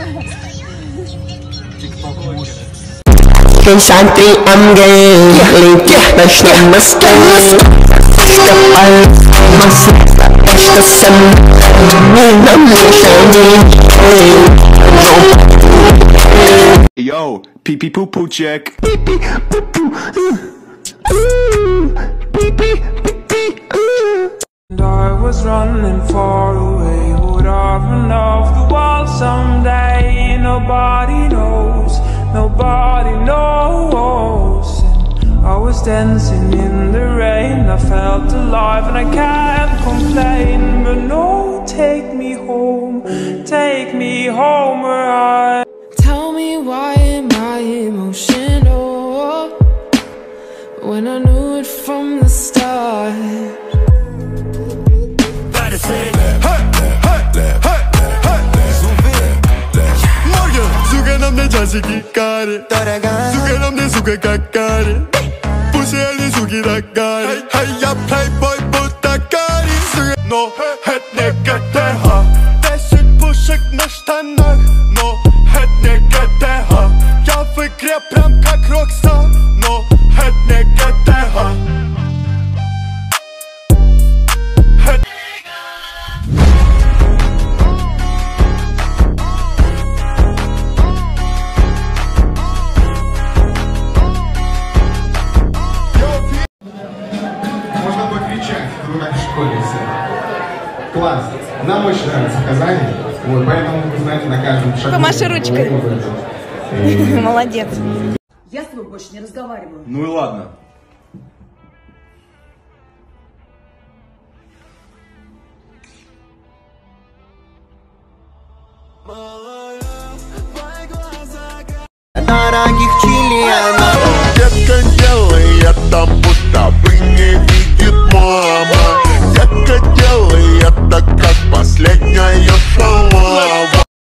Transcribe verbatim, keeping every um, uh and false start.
Hey santri, I'm gay. Link başla maskeni. Kapal masih başta sen. Namun şahin. Yo, pee pee poo poo check. Pee pee poo poo. Pee pee pee pee. And I was running far away. Would I run off the wall someday? Nobody knows. Nobody knows. And I was dancing in the rain. I felt alive and I can't complain. But no, take me home. Take me home where I. Tell me why am I emotional when I knew it from the start? 남내 자식이 까리 수개남 내 수개 까까리 부시엘리 수기다 까리 하야 플레이보이 부다 까리 수개 너 햇내 곁에 하 대식 부식 наш танах но 햇내 곁에 하 Я в игре прям как Рокстар но 햇내 곁에 하 Ну, как в школе все. Класс. Нам очень нравится Казань. Вот, поэтому вы знаете на каждом шагу. Помаши ручкой. Молодец. Я с тобой больше не разговариваю. Ну и ладно. Дорогие